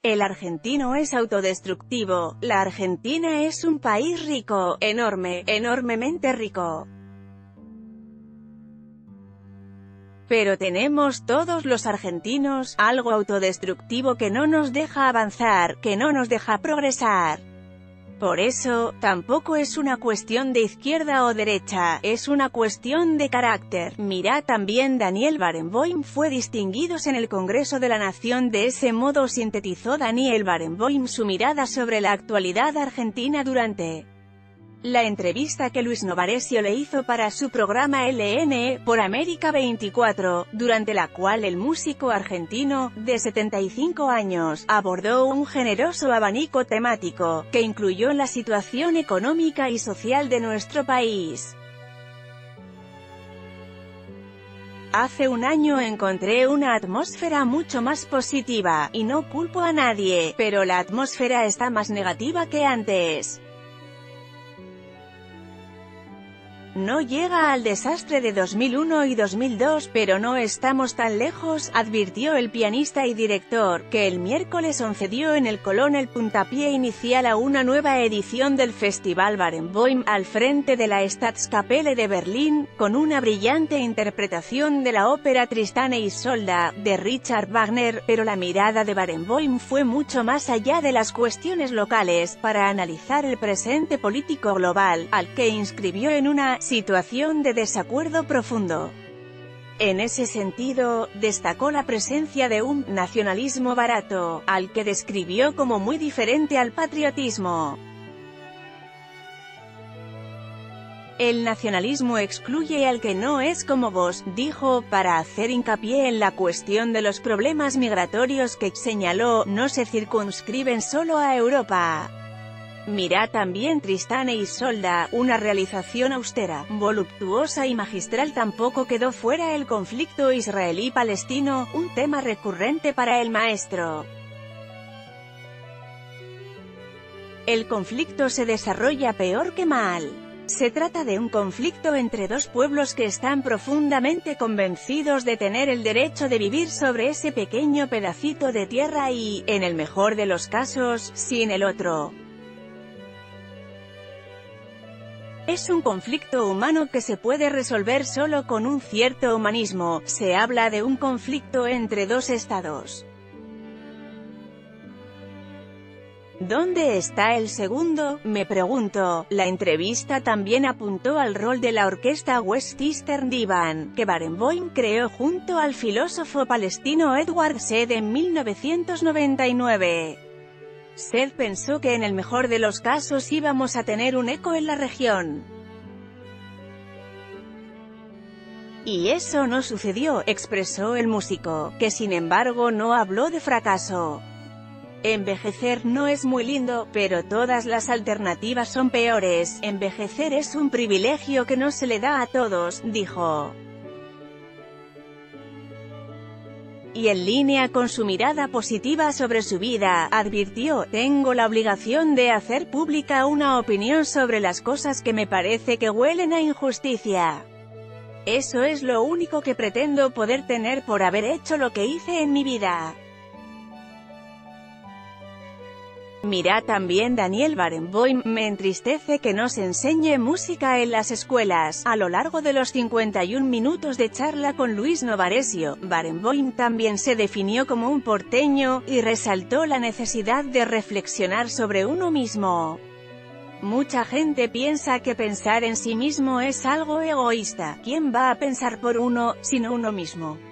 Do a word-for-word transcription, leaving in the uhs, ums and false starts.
El argentino es autodestructivo. La Argentina es un país rico, enorme, enormemente rico. Pero tenemos todos los argentinos algo autodestructivo que no nos deja avanzar, que no nos deja progresar. Por eso, tampoco es una cuestión de izquierda o derecha, es una cuestión de carácter. Mirá también Daniel Barenboim fue distinguidos en el Congreso de la Nación. De ese modo sintetizó Daniel Barenboim su mirada sobre la actualidad argentina durante la entrevista que Luis Novarecio le hizo para su programa L N por América veinticuatro, durante la cual el músico argentino, de setenta y cinco años, abordó un generoso abanico temático, que incluyó la situación económica y social de nuestro país. Hace un año encontré una atmósfera mucho más positiva, y no culpo a nadie, pero la atmósfera está más negativa que antes. No llega al desastre de dos mil uno y dos mil dos, pero no estamos tan lejos, advirtió el pianista y director, que el miércoles once dio en el Colón el puntapié inicial a una nueva edición del Festival Barenboim, al frente de la Staatskapelle de Berlín, con una brillante interpretación de la ópera Tristán e Isolda, de Richard Wagner, pero la mirada de Barenboim fue mucho más allá de las cuestiones locales, para analizar el presente político global, al que inscribió en una situación de desacuerdo profundo. En ese sentido, destacó la presencia de un nacionalismo barato, al que describió como muy diferente al patriotismo. El nacionalismo excluye al que no es como vos, dijo, para hacer hincapié en la cuestión de los problemas migratorios que, señaló, no se circunscriben solo a Europa. Mirá también Tristán e Isolda, una realización austera, voluptuosa y magistral. Tampoco quedó fuera el conflicto israelí-palestino, un tema recurrente para el maestro. El conflicto se desarrolla peor que mal. Se trata de un conflicto entre dos pueblos que están profundamente convencidos de tener el derecho de vivir sobre ese pequeño pedacito de tierra y, en el mejor de los casos, sin el otro. Es un conflicto humano que se puede resolver solo con un cierto humanismo. Se habla de un conflicto entre dos estados. ¿Dónde está el segundo?, me pregunto. La entrevista también apuntó al rol de la orquesta West Eastern Divan, que Barenboim creó junto al filósofo palestino Edward Said en mil novecientos noventa y nueve. Said pensó que en el mejor de los casos íbamos a tener un eco en la región. Y eso no sucedió, expresó el músico, que sin embargo no habló de fracaso. Envejecer no es muy lindo, pero todas las alternativas son peores. Envejecer es un privilegio que no se le da a todos, dijo. Y en línea con su mirada positiva sobre su vida, advirtió, tengo la obligación de hacer pública una opinión sobre las cosas que me parece que huelen a injusticia. Eso es lo único que pretendo poder tener por haber hecho lo que hice en mi vida. Mirá también Daniel Barenboim, me entristece que no se enseñe música en las escuelas. A lo largo de los cincuenta y un minutos de charla con Luis Novarecio, Barenboim también se definió como un porteño, y resaltó la necesidad de reflexionar sobre uno mismo. Mucha gente piensa que pensar en sí mismo es algo egoísta. ¿Quién va a pensar por uno, sino uno mismo?